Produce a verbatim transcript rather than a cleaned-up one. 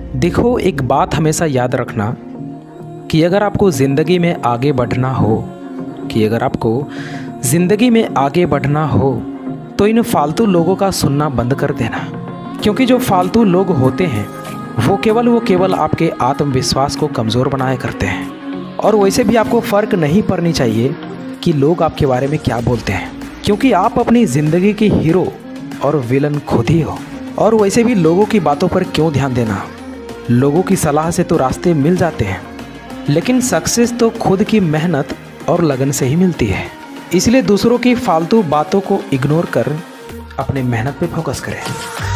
देखो, एक बात हमेशा याद रखना कि अगर आपको ज़िंदगी में आगे बढ़ना हो कि अगर आपको ज़िंदगी में आगे बढ़ना हो तो इन फालतू लोगों का सुनना बंद कर देना। क्योंकि जो फालतू लोग होते हैं वो केवल वो केवल आपके आत्मविश्वास को कमज़ोर बनाया करते हैं। और वैसे भी आपको फ़र्क नहीं पड़नी चाहिए कि लोग आपके बारे में क्या बोलते हैं, क्योंकि आप अपनी ज़िंदगी के हीरो और विलन खुद ही हो। और वैसे भी लोगों की बातों पर क्यों ध्यान देना, लोगों की सलाह से तो रास्ते मिल जाते हैं, लेकिन सक्सेस तो खुद की मेहनत और लगन से ही मिलती है। इसलिए दूसरों की फालतू बातों को इग्नोर कर अपने मेहनत पे फोकस करें।